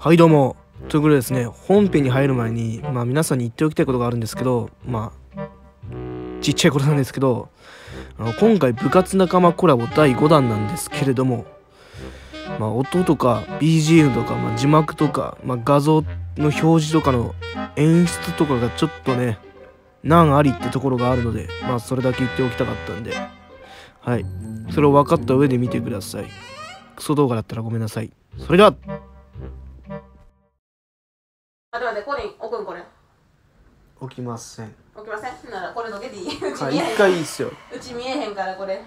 はいどうも。ということでですね、本編に入る前に、皆さんに言っておきたいことがあるんですけど、ちっちゃいことなんですけど、今回部活仲間コラボ第5弾なんですけれども、音とか BGM とか、字幕とか、画像の表示とかの演出とかがちょっとね、難ありってところがあるので、それだけ言っておきたかったんで、はい。それを分かった上で見てください。クソ動画だったらごめんなさい。それでは待って、これ置くんこれ。 起きません。 起きませんならこれどけていい？うち一見えへん。 回いいっすよ。 うち見えへんからこれ。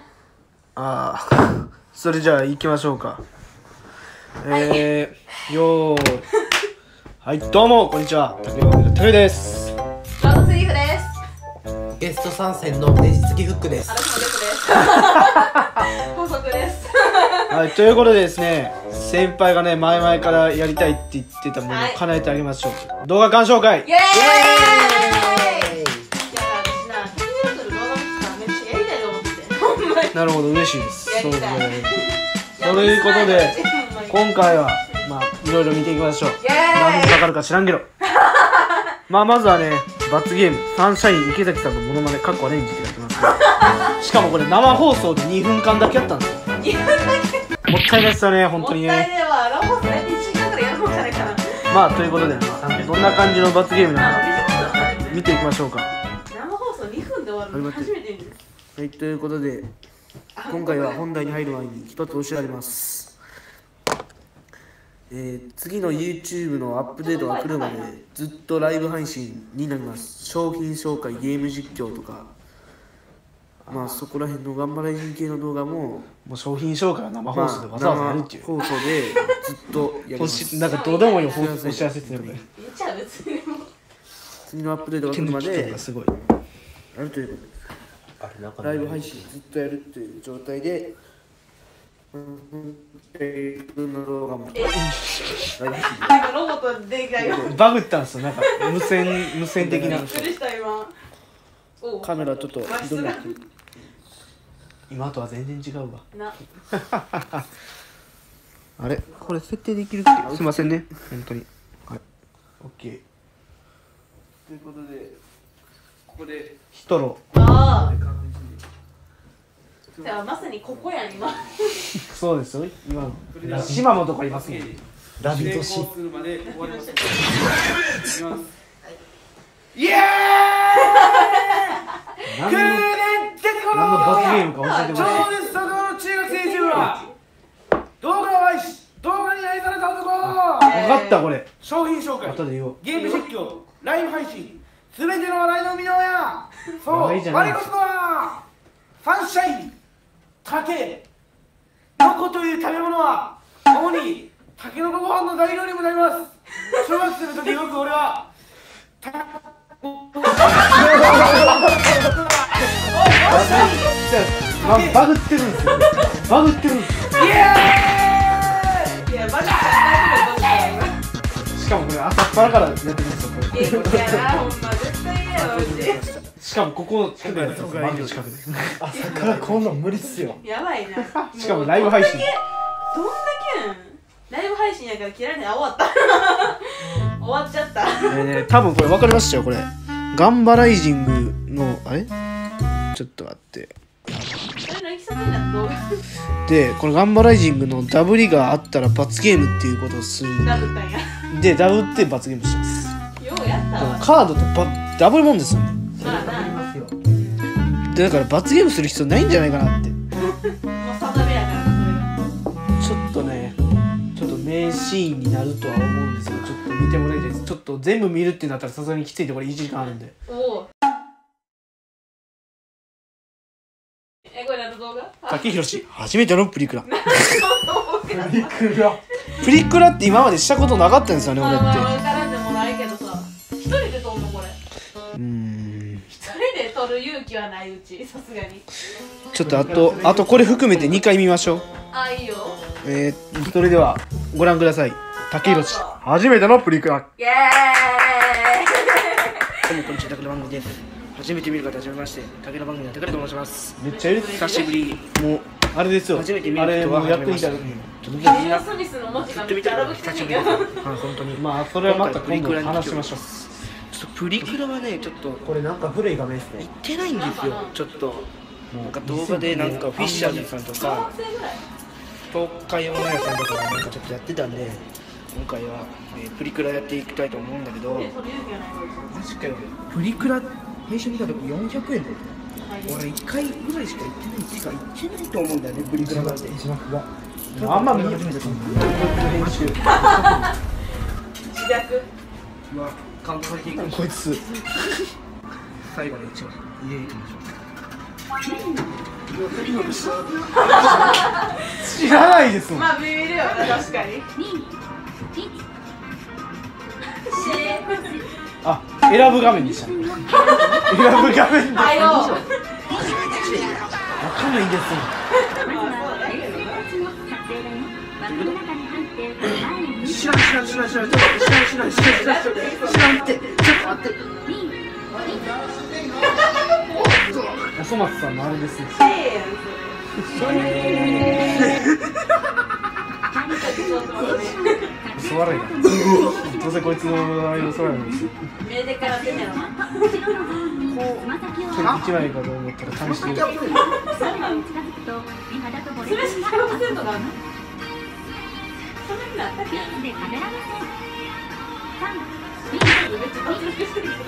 それじゃあ行きましょうか。よーい。はい、どうも、こんにちは。竹野の竹です。 ロードスリーフです。 ゲスト参戦のネジ付きフックです。 私もゲストです。補足です。 はい、ということでですね、先輩がね、前々からやりたいって言ってたものを叶えてあげましょう。動画鑑賞会。 イエーイ。いや、私な、気になる動画見てたらめっちゃやりたいと思ってて。ほんまに。 なるほど、嬉しいです。 やりたい。 ということで、今回はいろいろ見ていきましょう。何分かかるか知らんけど。まずはね、罰ゲーム、サンシャイン池崎さんのモノマネ、かっこアレンジってやってますね。しかもこれ生放送で2分間だけやったんですよ。 2分だけもったいないっすよね、本当にね。 もったいねえわ。ラボスね、1時間くらいやるもんじゃないかな。 ということで、どんな感じの罰ゲームなのか見ていきましょうか。 生放送2分で終わるの初めて見る。 はい、ということで、今回は本題に入る前に一つお知らせあります。次の YouTube のアップデートが来るまでずっとライブ配信になります。商品紹介、ゲーム実況とか、そこら辺の頑張ら人系の動画も商品紹介は生放送でわざわざやるっていう、 放送でずっとやります。 なんかどうでもいいお知らせですね。これ言っちゃう別にもう。 次のアップデートが来るまでやすごいるということで、ライブ配信ずっとやるっていう状態で、の動画もライブ配信なんかロボットでかいよ。 バグったんですよ。なんか無線的なびっくりした今。おうカメラちょっとひどくなってる。今とは全然違うわ。 な。 あれこれ設定できるっけ？すいませんね、本当に。はい、OK。ということで、ここでヒトロ。 ああ。じゃあまさにここやん今。 そうですよ。今島本とかいますね。 ラビットシ。 するまで終わりました。いきます。イエーイ！何の罰ゲームか教えてもらって。 情熱作動の中学生チームは動画を愛し動画に愛された男。 分かったこれ。 商品紹介、 後で言おう。 ゲーム実況、ライブ配信、すべての笑いの生みの親。そう、 笑いじゃない我こそはサンシャイン竹のこという食べ物は主にタケノコご飯の材料にもなります。小学生の時よく俺はバグってるんですよ。バグってるんですよ。 イエーイ。 いやバカじゃないけしかもこれ朝っぱらからやってるんですよ。これど。いやなほんま絶対嫌やわうち。 しかもここの近くやつです。マジの近くで。 朝からこんなん無理っすよ。 やばいな。 しかもライブ配信。 どんだけん。ライブ配信やから切られない。終わった。終わっちゃった。 多分これ分かりましたよ。これガンバライジングのあれちょっと待って。 それのいきさつになった動画。 でこのガンバライジングのダブりがあったら罰ゲームっていうことをするんダブったんや。 でダブって罰ゲームします。 ようやったわ。 カードとダブるもんですよね。 まあな。 ますよ。 でだから罰ゲームする必要ないんじゃないかなって。 もう定めやからそれが。 ちょっとね、ちょっと名シーンになるとは思うんですけど、ちょっと見てもらいたいです。ちょっと全部見るってなったらさすがにきついで、これ1時間あるんで。 おお。これ何の動画？ 竹宏初めてのプリクラ。 プリクラ。 プリクラって今までしたことなかったんですよね、俺って。 分からんでもないけどさ。一人で撮んのこれ。一人で撮る勇気はないうち、さすがに。 ちょっとあとこれ含めて2回見ましょう。 あ、いいよ。 それではご覧ください。竹宏初めてのプリクラ。 イエーイ。 どうもこんにちは、竹の番組です。初めて見る方はじめまして、竹の番組の竹と申します。めっちゃいる。久しぶり。もうあれですよ。 初めて見あれもる人はうやってみたら、 ジュースミスの文字がめっちゃ荒ぶってんねんけど。 はい本当にまあそれはまた今度話しましょう。 ちょっとプリクラはねちょっとこれなんか古い画面ですね。 行ってないんですよ。ちょっとなんか動画でなんかフィッシャーズさんと小か学生ぐらい。 東海オンエアさんとかがなんかちょっとやってたんで今回は、プリクラやっていきたいと思うんだけどそれ勇気がないこいつ。 マジかよプリクラ最初見た時400円だよ俺1回ぐらいしか行ってないしか行ってないと思うんだよねプリクラなんて字幕があんま見初めてと思う編集。 自虐。 うわカウントされていくこいつ最後の一番入れていきましょう知らないですもん。 まあビビるよね確かに。 あ、選ぶ画面にした。選ぶ画面で。わはいよ。 かんないんです知らんってちょっと待っておそ松さんのあれですね。嘘笑いだ。どうせこいつの名前の嘘笑いです。 目でから出てるな。 それ一枚かと思ったら試してみる。 それ知ってませんとかあるの？そんなになったっけ？めっちゃ脱力してるけど。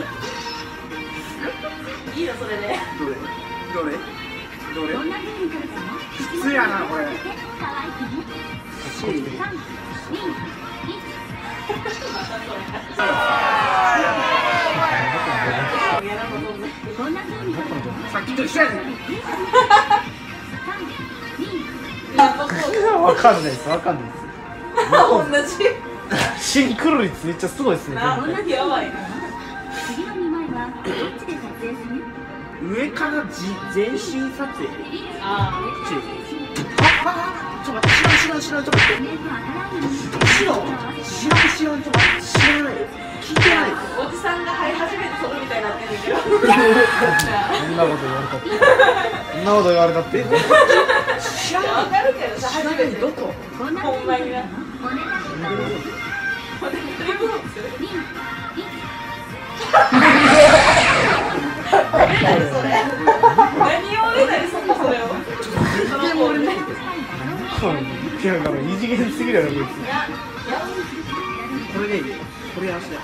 いいよそれで。 どれ普通やなこれさっきと一緒やねわかんないです。わかんないで同じ。 す。シンクロ率めっちゃすごいですね。 な、同じやばいな。 上から全身撮影あちょっと待って知らんちょっと待って知らない聞いてないあ、おじさんが入り始めて撮るみたいになってんねんけど。 そんなこと言われたって。そんなこと言われたって。 知らないわかるけどさ、初めてどこほんまにな。何それ。何を見たりそこそれを。 でも俺ねいやだから異次元すぎるやろこいつ。 これでいいこれやらせて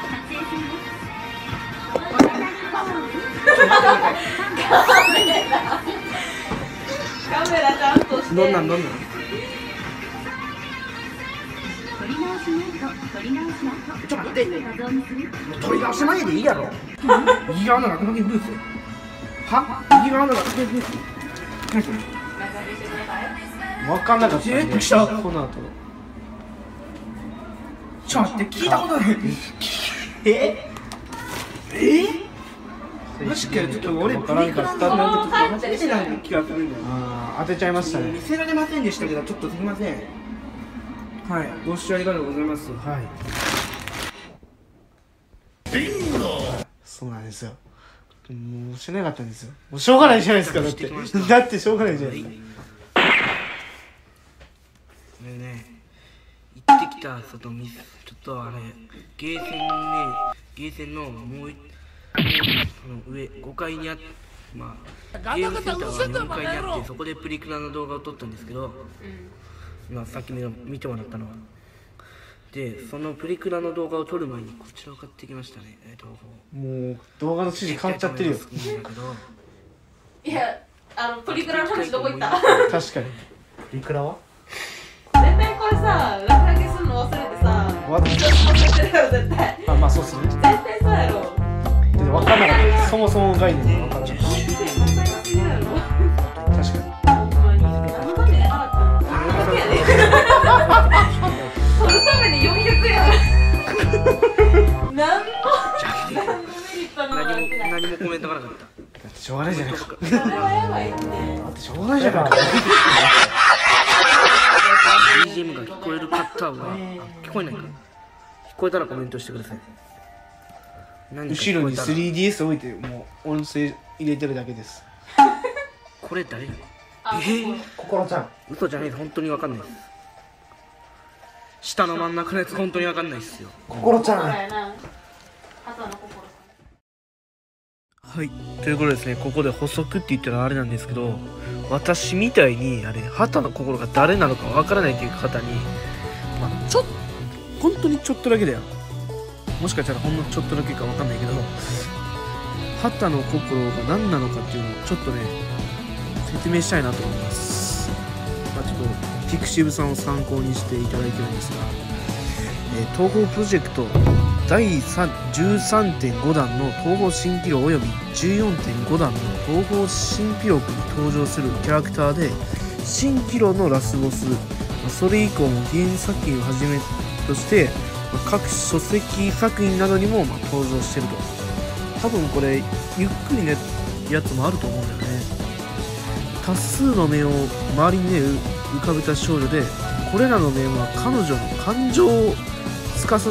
カメラちゃんとして。 どんなんちょっと待って取り直し前でいいやろ右側の落書きブースは右側の落書きブース何それわかんなかったんで。 え来たこの後。 ちょっと待って聞いたことないマジかよちょっと俺プリクラのなんか初めてな気がするんだよああ当てちゃいましたね。 見せられませんでしたけどちょっとすみませんはいご視聴ありがとうございますはい。そうなんですよ。もうしなかったんですよ。もうしょうがないじゃないですかだって。だってしょうがないじゃないですか。 これね行ってきた外ミスちょっとあれゲーセンのもう上5階にあってまあゲームセンターは4階にあってそこでプリクラの動画を撮ったんですけど、今さっき見てもらったのはでそのプリクラの動画を撮る前にこちらを買ってきましたねもう動画の指示変わっちゃってるよ。 いや、プリクラの話どこ行った？ 確かに。 プリクラは絶対これさ、落書きするの忘れてさ、 わ忘れてるよ絶対。 あまあそうっすね。 絶対そうやろ。 で分かんなかった。そもそも概念が分からなかっ絶対考えすぎやろ。 た。確かに。 ほんまに。あのためになかったの。400円やで。そのために400円。何のメリットもなってない。 何もコメントがなかっただってしょうがないじゃないか。 それはやばいって。 だってしょうがないじゃないか。 BGM が聞こえる方は聞こえないか聞こえたらコメントしてください何か聞後ろにこえたら 3DS 置いてもう音声入れてるだけです。 これ誰や心ちゃん。 嘘じゃないです。本当にわかんないです。下の真ん中のやつ本当にわかんないですよ。 心ちゃん。 はいはい、ということでですね、ここで補足って言ったらあれなんですけど、私みたいにあれ畑の心が誰なのかわからないという方に、まあ、本当にちょっとだけだよ、もしかしたらほんのちょっとだけかわかんないけど、畑の心が何なのかっていうのをちょっとね説明したいなと思います。まあ、ちょっとピクシブさんを参考にしていただいてるんですが、東宝プロジェクト第13.5 弾の東宝新記録および 14.5 弾の東宝新記録に登場するキャラクターで、新記録のラスボス、それ以降もゲーム作品をはじめとして各書籍作品などにも登場していると。多分これゆっくりねやつもあると思うんだよね。多数の面を周りにね浮かべた少女で、これらの面は彼女の感情を司って、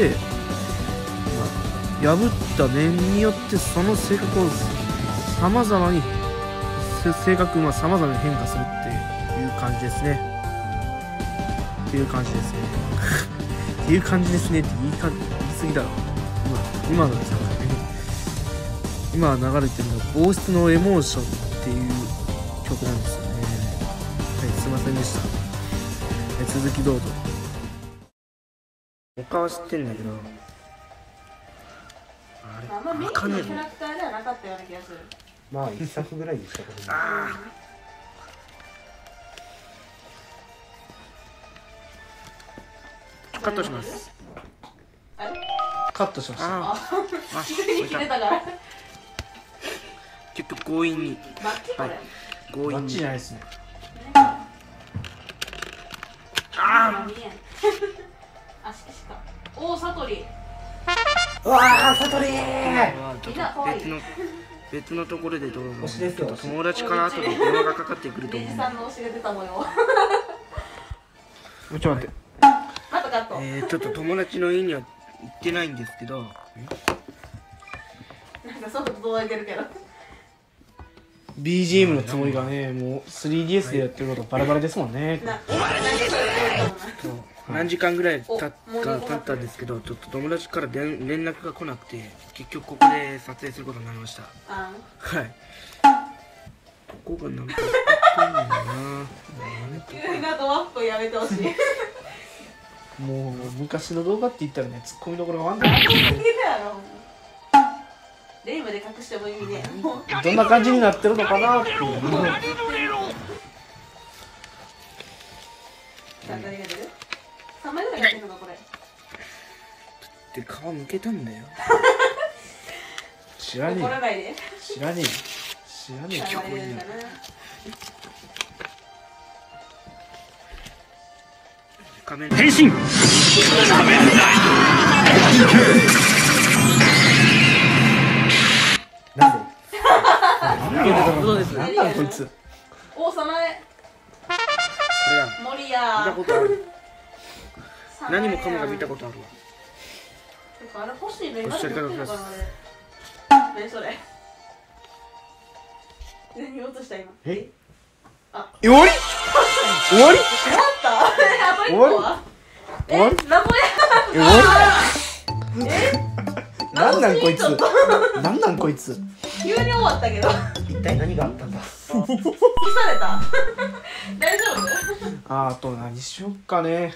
破った面によってその性格を様々に変化するっていう感じですね。っていう感じですね。っていう感じですねって言い過ぎだろ。今のですね。今流れてるのは防湿のエモーションっていう曲なんですよね。はい、すいませんでした。続きどうぞ。 他は知ってんだけど、 あんまメインのキャラクターではなかったような気がする。 まあ一作ぐらいでしたけどね。 カットします。 あれカットしました。 急に切れたから結局強引に、 バッチこれ、 強引に。 じゃないですね。 見えんあ、しかおー、サトリうわー、サトリー。 ちょっと別のところでどうぞ。 推しですよ。 友達から後で電話がかかってくると思う。 レジさんの推しが出た模様ちょっと待って。 カットカット、 ちょっと友達の家には行ってないんですけど、 なんかソフト届いてるけど BGM のつもりがね、もう 3DS でやってることバラバラですもんね。 何時間ぐらい経ったんですけど、ちょっと友達から連絡が来なくて、結局ここで撮影することになりました。はい。ここがなんか言ってんのよな。 急なドアップやめてほしいもう昔の動画って言ったらね、ツッコミどころが悪いんだよ。 レイムで隠しても意味ね。 どんな感じになってるのかなっていう。 何が出る？3枚ぐらいやってるのかこれ。 で、皮むけたんだよ。 知らねえ。 怒らないで。 知らねえ。知らねえ。 曲になる。 変身。 なんだこいつ。 王様へ。 これだ。 森や。 見たことある。何もかもが見たことあるわ。 あれ欲しいメガネ持ってんのかなあれ。何それ。何言おうとした今。 え？ あ。 終わり？終わり？ 終わった？あと1個は？ 終わり？ 名古屋。 なんなんこいつ。なんなんこいつ。 急に終わったけど。 一体何があったんだ。 消された。大丈夫？ あと何しよっかね。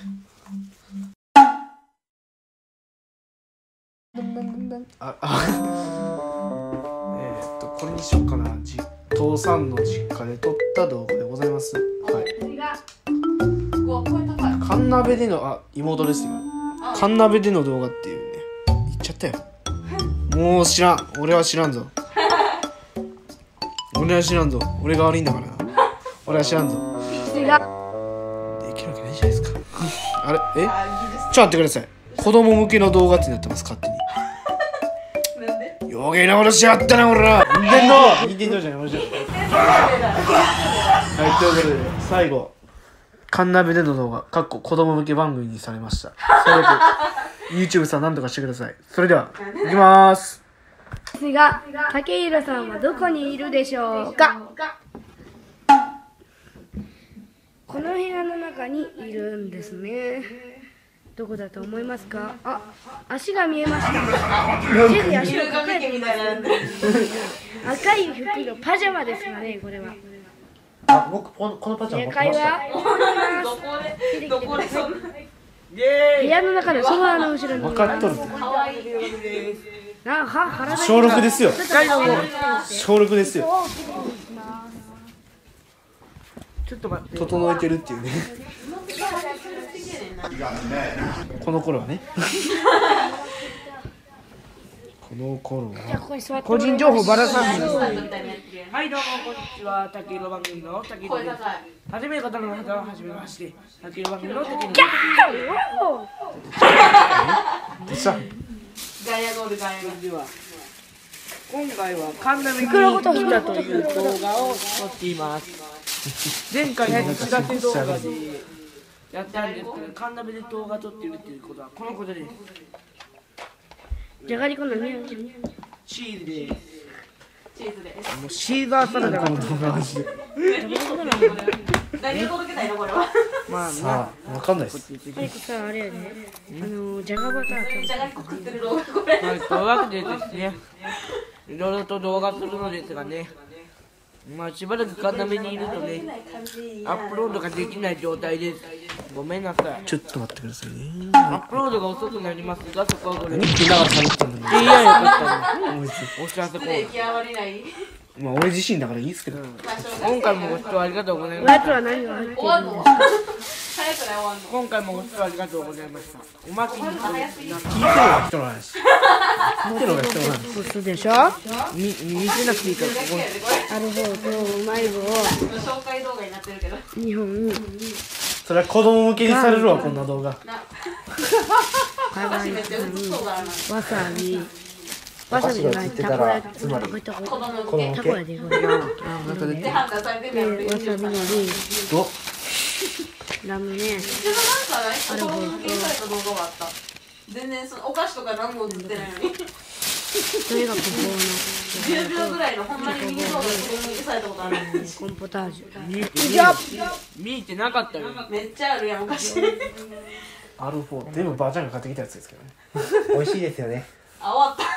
これにしよっかな。父さんの実家で撮った動画でございます。はい。カンナベでの妹ですよ。カンナベでの動画っていうね。言っちゃったよ。もう知らん。俺は知らんぞ。俺は知らんぞ。俺が悪いんだからな。俺は知らんぞ。できるわけないじゃないですか。あれちょっと待ってください。子供向けの動画ってなってます、勝手に。 なんで？ 余計なことしやったな、俺ら。任天堂じゃない、俺じゃない。はい、ということで、最後。カンナベでの動画、子供向け番組にされました。それで、YouTube さん何とかしてください。それでは、いきまーす。 ですが、竹宏さんはどこにいるでしょうか？ この部屋の中にいるんですね。どこだと思いますか？あ、足が見えました。手で足をかけています。赤い服のパジャマですかね、これは。 あ、僕このパジャマ持って正解ました。 はどこでそんな部屋の中のソファーの後ろにいます。 分かっとる。 体小6ですよ。 ちょっと待って小6ですよ。 ちょっと待って。 整えてるっていうね。この頃はね。この頃じゃあは。 ここに座って個人情報ばらさんで。 サイトみたいなやつではい、どうもこんにちは。竹色番組の竹色です。 声高い初めて方の方は初めまして。竹色番組の竹色です。 どうした？ ガヤゴールガヤゴールでは今回はカンナメに来たという動画を撮っています。前回の知らせ動画でやったんですけど、カンナメで動画撮ってるっていうことはこのことです。 じゃがりこの匂い。 チーズです。 チーズですもうシーザーサラダがこの動画マジで。 何を届けたいのこれはまあさあ、わかんないです。 早くさ、あれやね。じゃがバターじゃがりこ食ってる動画これはい、というわけでですね、いろいろと動画するのですがね、まあしばらくカンナメにいるとね、アップロードができない状態です。ごめんなさい。 ちょっと待ってくださいね。 アップロードが遅くなりますが、そこはこれ。 何食いながら喋ってんのに。 いやよかったね。お知らせコーナー。 出来上がりないまあ俺自身だからいいですけど。 今回もご視聴ありがとうございおました。 やつは何が入ってい終わんのるんですか？ 早くない終わんの今回もご視聴ありがとうございました。おまけに早すぎる聞いてるが人の話。聞いてるが人の話。 嘘でしょ？ 見せなくていいからここに。 アルフォーとうまい棒を紹介動画になってるけど 2本それは子供向けにされるわ、こんな動画。 かわいいめっちゃ映っそうだなわさびわさびじゃないたこ焼きつまり子供向子供けたこやでこれで判断されてるやろでわさびのりどラムネでもなんか子供向けにされた動画があった全然そのお菓子とか何も映ってないのにそれがごぼ 10秒ぐらいのほんまにミニ動画で子供向けされたことあるうのコンポタージュ見えてなかったよ。 めっちゃあるやんお菓子 R4 全部ばあちゃんが買ってきたやつですけどね。美味しいですよね。 あ終わった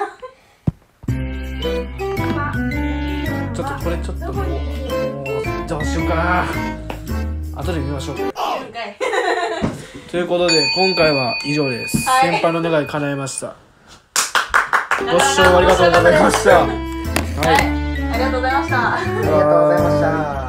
ちょっとこれちょっともうどうしようかな。後で見ましょう。 いるんかいということで今回は以上です。 はい先輩の願い叶えました。ご視聴ありがとうございました。 はいありがとうございましたありがとうございました。